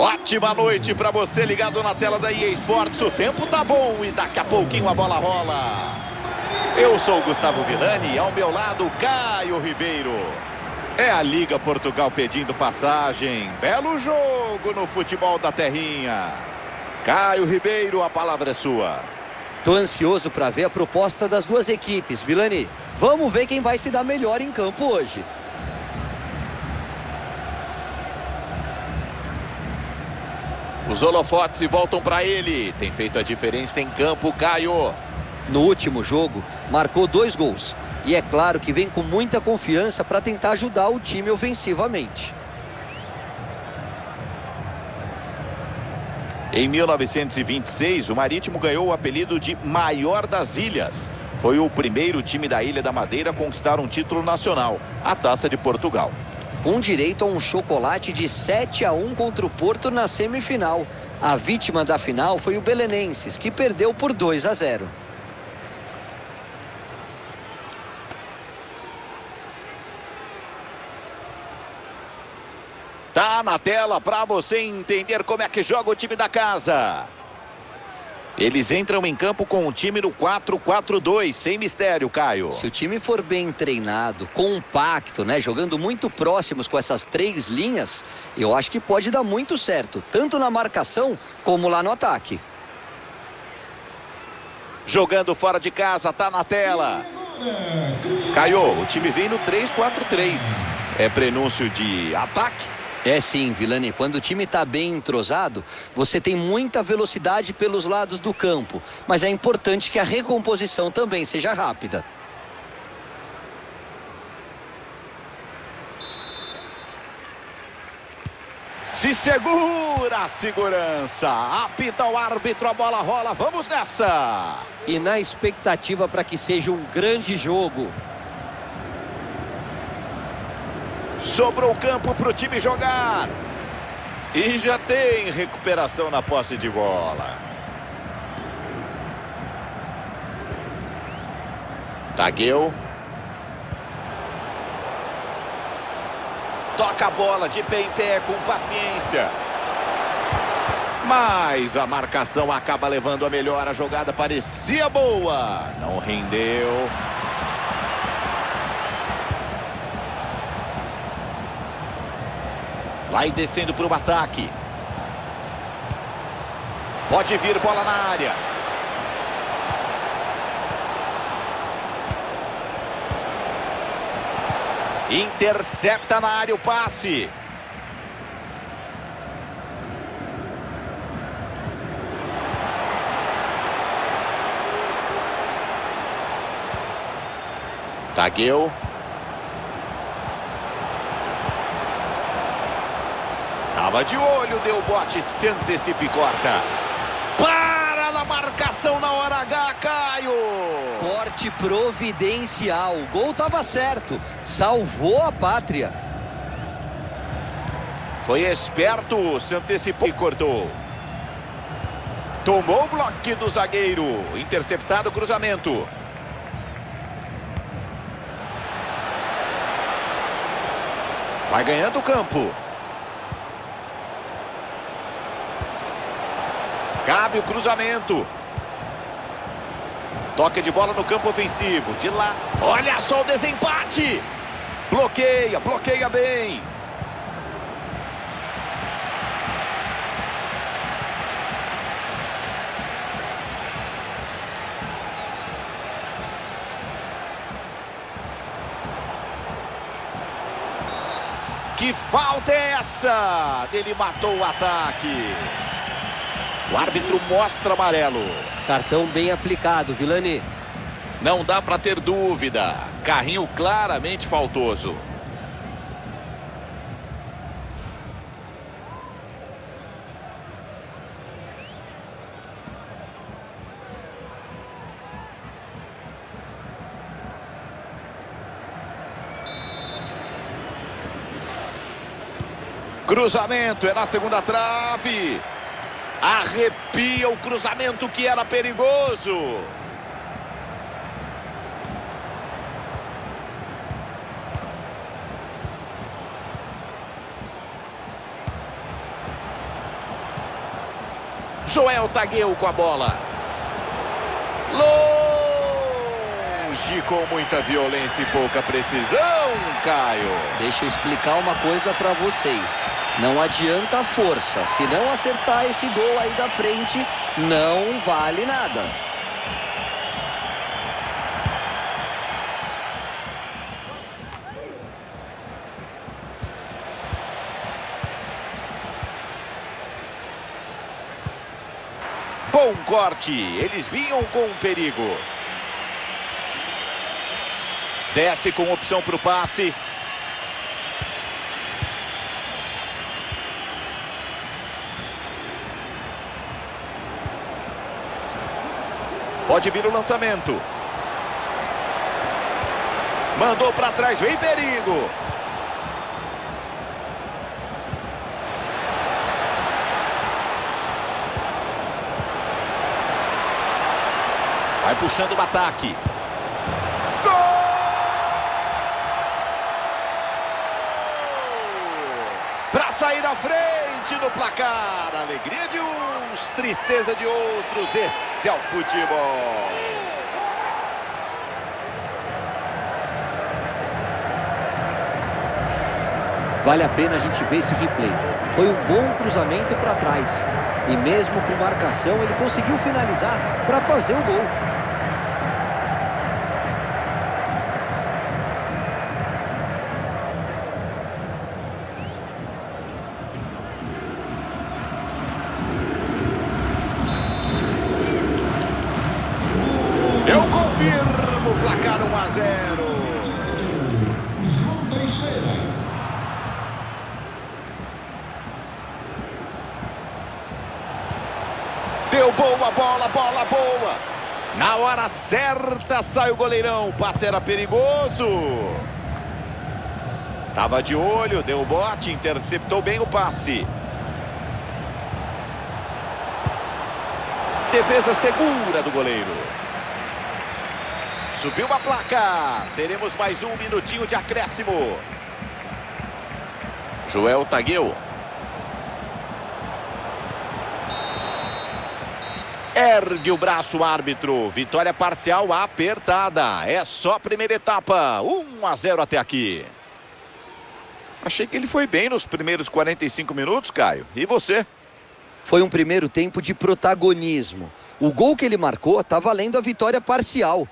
Ótima noite para você ligado na tela da EA Sports. O tempo tá bom e daqui a pouquinho a bola rola. Eu sou o Gustavo Villani e ao meu lado Caio Ribeiro. É a Liga Portugal pedindo passagem. Belo jogo no futebol da terrinha. Caio Ribeiro, a palavra é sua. Tô ansioso para ver a proposta das duas equipes, Villani. Vamos ver quem vai se dar melhor em campo hoje. Os holofotes voltam para ele. Tem feito a diferença em campo, Caio. No último jogo, marcou 2 gols. E é claro que vem com muita confiança para tentar ajudar o time ofensivamente. Em 1926, o Marítimo ganhou o apelido de Maior das Ilhas. Foi o primeiro time da Ilha da Madeira a conquistar um título nacional, a Taça de Portugal. Com direito a um chocolate de 7-1 contra o Porto na semifinal. A vítima da final foi o Belenenses, que perdeu por 2-0. Tá na tela para você entender como é que joga o time da casa. Eles entram em campo com um time no 4-4-2, sem mistério, Caio. Se o time for bem treinado, compacto, né, jogando muito próximos com essas 3 linhas, eu acho que pode dar muito certo, tanto na marcação como lá no ataque. Jogando fora de casa, tá na tela. Caio, o time vem no 3-4-3. É prenúncio de ataque? É sim, Villani, quando o time está bem entrosado, você tem muita velocidade pelos lados do campo, mas é importante que a recomposição também seja rápida. Se segura a segurança, apita o árbitro, a bola rola, vamos nessa! E na expectativa para que seja um grande jogo. Sobrou o campo para o time jogar. E já tem recuperação na posse de bola. Tagueu. Toca a bola de pé em pé com paciência. Mas a marcação acaba levando a melhor. A jogada parecia boa. Não rendeu. Vai descendo para o ataque. Pode vir bola na área. Intercepta na área o passe. Tagueu. Tava de olho, deu bote, se antecipa e corta. Para na marcação na hora H, Caio. Corte providencial. O gol estava certo. Salvou a pátria. Foi esperto, se antecipou e cortou. Tomou o bloco do zagueiro. Interceptado o cruzamento. Vai ganhando o campo. Cabe o cruzamento. Toque de bola no campo ofensivo. De lá. Olha só o desempate. Bloqueia, bloqueia bem. Que falta é essa? Ele matou o ataque. O árbitro mostra amarelo. Cartão bem aplicado, Villani. Não dá para ter dúvida. Carrinho claramente faltoso. Cruzamento, é na segunda trave. Arrepia o cruzamento que era perigoso. Joel Tagueu com a bola. Longe, com muita violência e pouca precisão, Caio. Deixa eu explicar uma coisa para vocês. Não adianta a força. Se não acertar esse gol aí da frente, não vale nada. Bom corte, eles vinham com perigo. Desce com opção para o passe. Pode vir o lançamento. Mandou para trás, vem perigo. Vai puxando o ataque. Gol! Para sair à frente no placar. Alegria de uns, tristeza de outros. Esse é o futebol. Vale a pena a gente ver esse replay. Foi um bom cruzamento para trás. E mesmo com marcação, ele conseguiu finalizar para fazer o gol. Eu confirmo, placar 1-0. Deu boa bola, bola boa. Na hora certa sai o goleirão. O passe era perigoso. Tava de olho, deu o bote, interceptou bem o passe. Defesa segura do goleiro. Subiu a placa. Teremos mais um minutinho de acréscimo. Joel Tagueu. Ergue o braço, árbitro. Vitória parcial apertada. É só a primeira etapa. 1-0 até aqui. Achei que ele foi bem nos primeiros 45 minutos, Caio. E você? Foi um primeiro tempo de protagonismo. O gol que ele marcou está valendo a vitória parcial.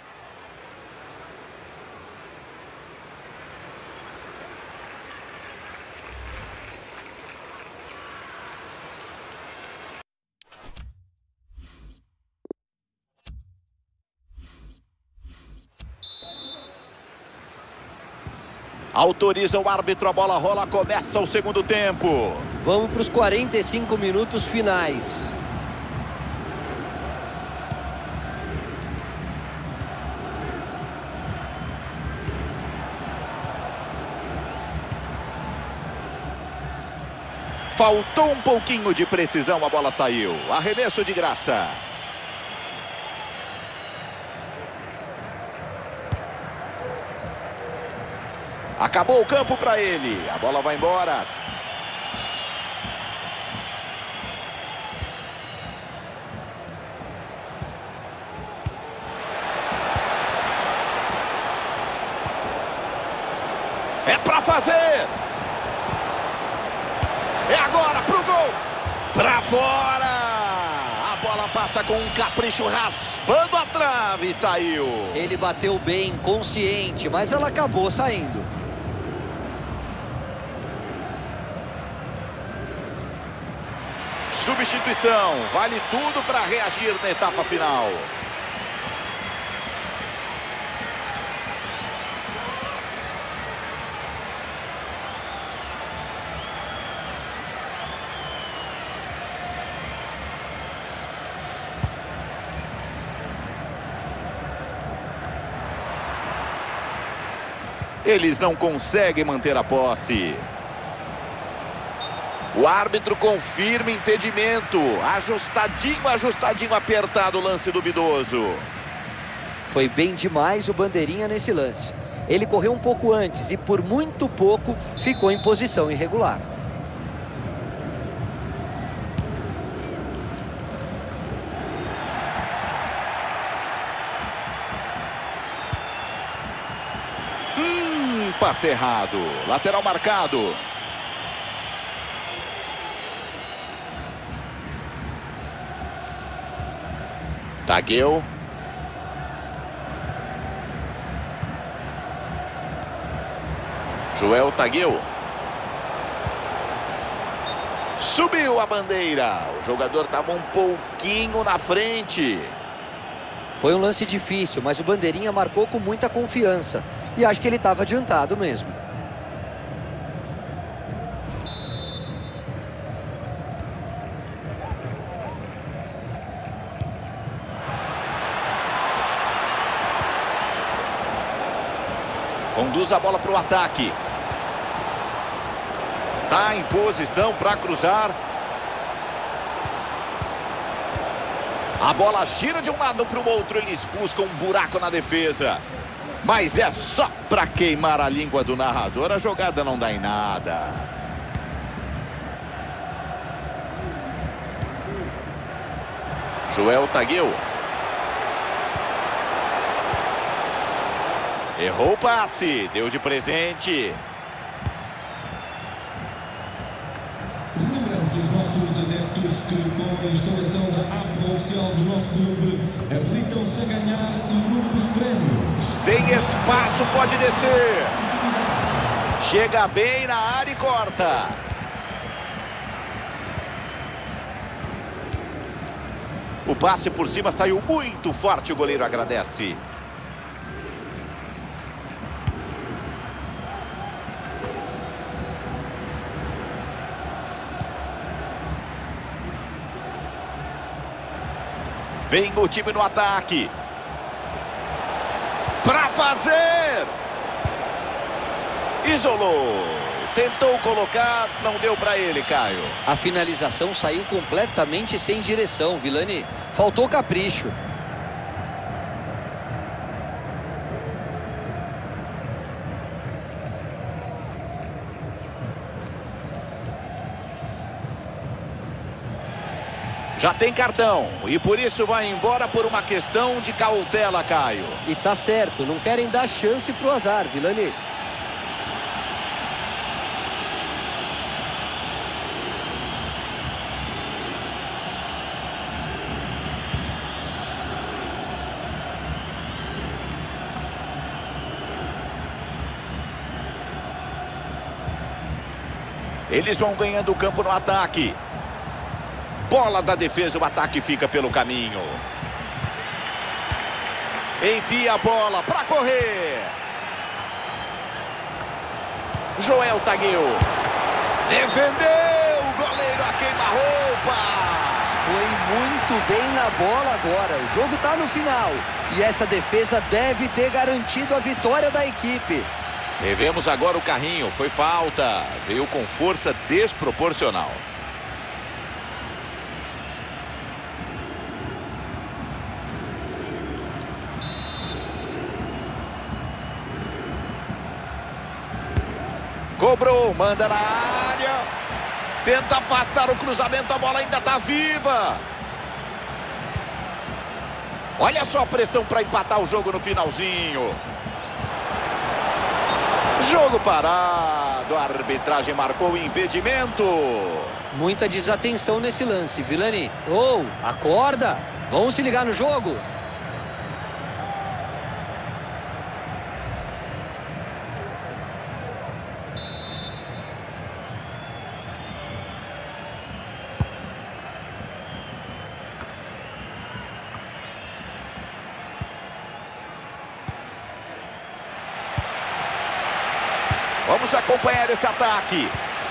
Autoriza o árbitro, a bola rola, começa o segundo tempo. Vamos para os 45 minutos finais. Faltou um pouquinho de precisão, a bola saiu. Arremesso de graça. Acabou o campo para ele. A bola vai embora. É para fazer. É agora pro gol. Para fora. A bola passa com um capricho, raspando a trave e saiu. Ele bateu bem, consciente, mas ela acabou saindo. Substituição, vale tudo para reagir na etapa final. Eles não conseguem manter a posse. O árbitro confirma impedimento. Ajustadinho, ajustadinho, apertado o lance duvidoso. Foi bem demais o bandeirinha nesse lance. Ele correu um pouco antes e por muito pouco ficou em posição irregular. passe errado. Lateral marcado. Tagueu. Joel Tagueu. Subiu a bandeira. O jogador estava um pouquinho na frente. Foi um lance difícil, mas o bandeirinha marcou com muita confiança. E acho que ele estava adiantado mesmo. Conduz a bola para o ataque. Está em posição para cruzar. A bola gira de um lado para o outro. Eles buscam um buraco na defesa. Mas é só para queimar a língua do narrador. A jogada não dá em nada. Joel Tagueu. Errou o passe. Deu de presente. Lembramos os nossos adeptos que com a instalação da app oficial do nosso clube habilitam-se a ganhar inúmeros prémios. Tem espaço, pode descer. Chega bem na área e corta. O passe por cima saiu muito forte, o goleiro agradece. Vem o time no ataque. Para fazer. Isolou. Tentou colocar, não deu para ele, Caio. A finalização saiu completamente sem direção, Vilani. Faltou capricho. Já tem cartão e por isso vai embora por uma questão de cautela, Caio. E tá certo, não querem dar chance pro azar, Vilani. Eles vão ganhando o campo no ataque. Bola da defesa, o ataque fica pelo caminho. Enfia a bola para correr. Joel Tagueu. Defendeu, o goleiro a queima-roupa. Foi muito bem na bola agora. O jogo tá no final. E essa defesa deve ter garantido a vitória da equipe. Revemos agora o carrinho. Foi falta. Veio com força desproporcional. Cobrou, manda na área. Tenta afastar o cruzamento, a bola ainda está viva. Olha só a pressão para empatar o jogo no finalzinho. Jogo parado, a arbitragem marcou o impedimento. Muita desatenção nesse lance, Vilani. Acorda! Vamos se ligar no jogo. Vamos acompanhar esse ataque.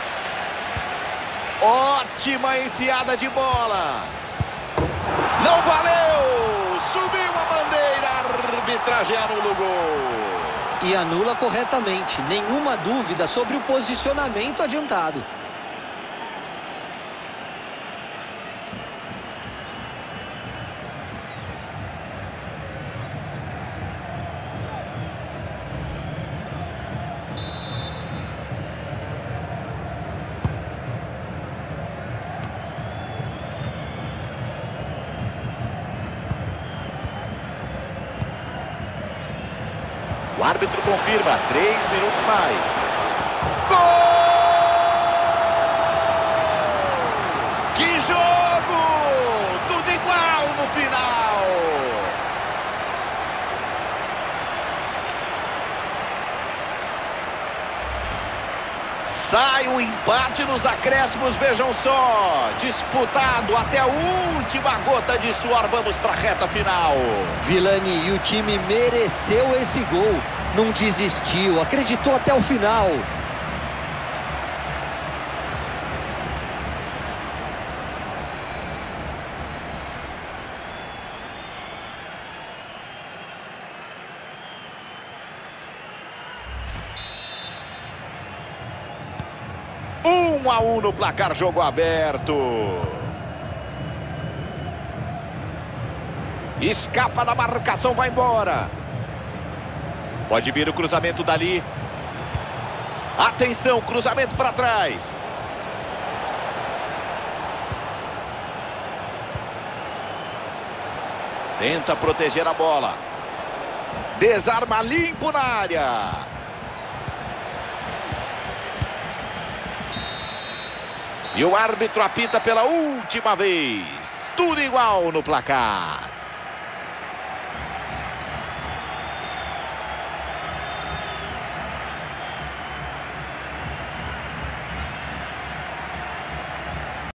Ótima enfiada de bola. Não valeu. Subiu a bandeira. A arbitragem anula o gol. E anula corretamente. Nenhuma dúvida sobre o posicionamento adiantado. O árbitro confirma, 3 minutos mais. Gol! Que jogo! Tudo igual no final. Sai o empate nos acréscimos, vejam só. Disputado até a última gota de suor. Vamos para a reta final. Vilani, e o time mereceu esse gol. Não desistiu, acreditou até o final. Um a um no placar, jogo aberto. Escapa da marcação, vai embora. Pode vir o cruzamento dali. Atenção, cruzamento para trás. Tenta proteger a bola. Desarma limpo na área. E o árbitro apita pela última vez. Tudo igual no placar.